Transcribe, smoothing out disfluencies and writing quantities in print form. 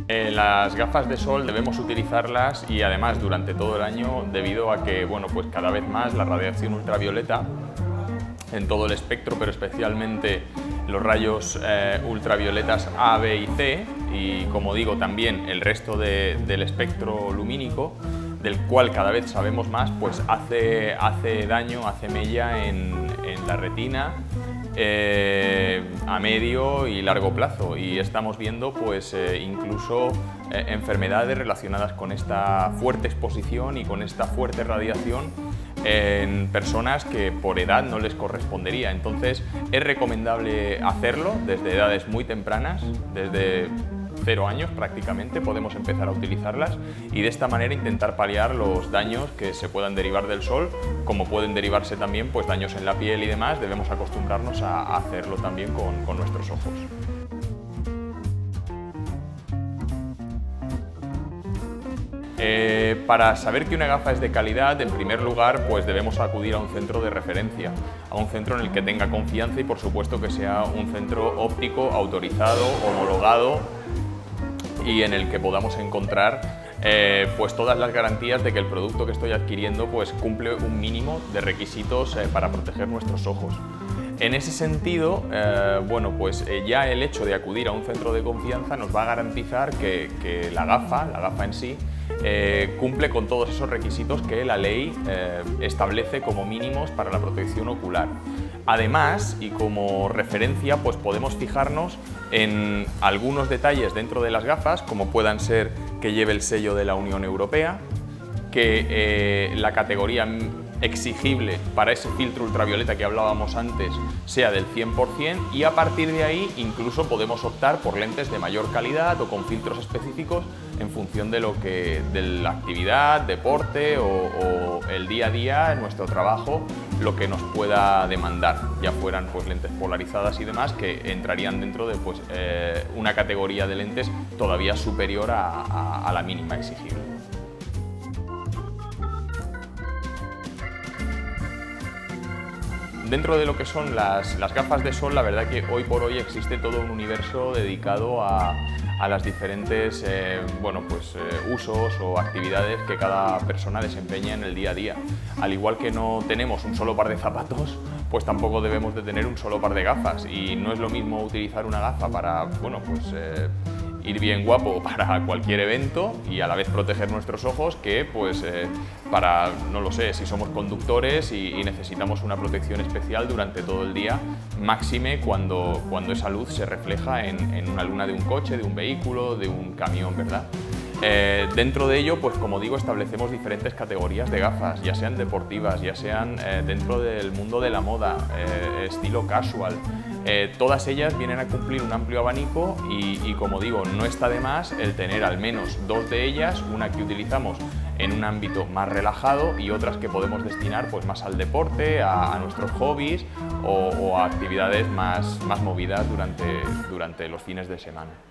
Las gafas de sol debemos utilizarlas y además durante todo el año debido a que pues cada vez más la radiación ultravioleta en todo el espectro, pero especialmente los rayos ultravioletas A, B y C, y como digo también el resto del espectro lumínico, del cual cada vez sabemos más, pues hace daño, hace mella en la retina a medio y largo plazo, y estamos viendo pues incluso enfermedades relacionadas con esta fuerte exposición y con esta fuerte radiación en personas que por edad no les correspondería. Entonces es recomendable hacerlo desde edades muy tempranas, desde 0 años prácticamente podemos empezar a utilizarlas, y de esta manera intentar paliar los daños que se puedan derivar del sol, como pueden derivarse también pues daños en la piel y demás. Debemos acostumbrarnos a hacerlo también con nuestros ojos. Para saber que una gafa es de calidad, en primer lugar, pues debemos acudir a un centro de referencia, a un centro en el que tenga confianza y por supuesto que sea un centro óptico autorizado, homologado, y en el que podamos encontrar pues todas las garantías de que el producto que estoy adquiriendo pues cumple un mínimo de requisitos para proteger nuestros ojos. En ese sentido, ya el hecho de acudir a un centro de confianza nos va a garantizar que la gafa en sí cumple con todos esos requisitos que la ley establece como mínimos para la protección ocular. Además, y como referencia, pues podemos fijarnos en algunos detalles dentro de las gafas, como puedan ser que lleve el sello de la Unión Europea, que la categoría exigible para ese filtro ultravioleta que hablábamos antes sea del 100%, y a partir de ahí incluso podemos optar por lentes de mayor calidad o con filtros específicos en función de la actividad, deporte o el día a día en nuestro trabajo, lo que nos pueda demandar, ya fueran pues lentes polarizadas y demás, que entrarían dentro de pues, una categoría de lentes todavía superior a la mínima exigible. Dentro de lo que son las gafas de sol, la verdad que hoy por hoy existe todo un universo dedicado a las diferentes usos o actividades que cada persona desempeña en el día a día. Al igual que no tenemos un solo par de zapatos, pues tampoco debemos de tener un solo par de gafas, y no es lo mismo utilizar una gafa para ir bien guapo para cualquier evento y a la vez proteger nuestros ojos que para, no lo sé, si somos conductores y necesitamos una protección especial durante todo el día, máxime cuando esa luz se refleja en una luna de un coche, de un vehículo, de un camión, ¿verdad? Dentro de ello, pues como digo, establecemos diferentes categorías de gafas, ya sean deportivas, ya sean dentro del mundo de la moda, estilo casual. Todas ellas vienen a cumplir un amplio abanico y como digo, no está de más el tener al menos 2 de ellas, una que utilizamos en un ámbito más relajado y otras que podemos destinar pues más al deporte, a nuestros hobbies o a actividades más movidas durante los fines de semana.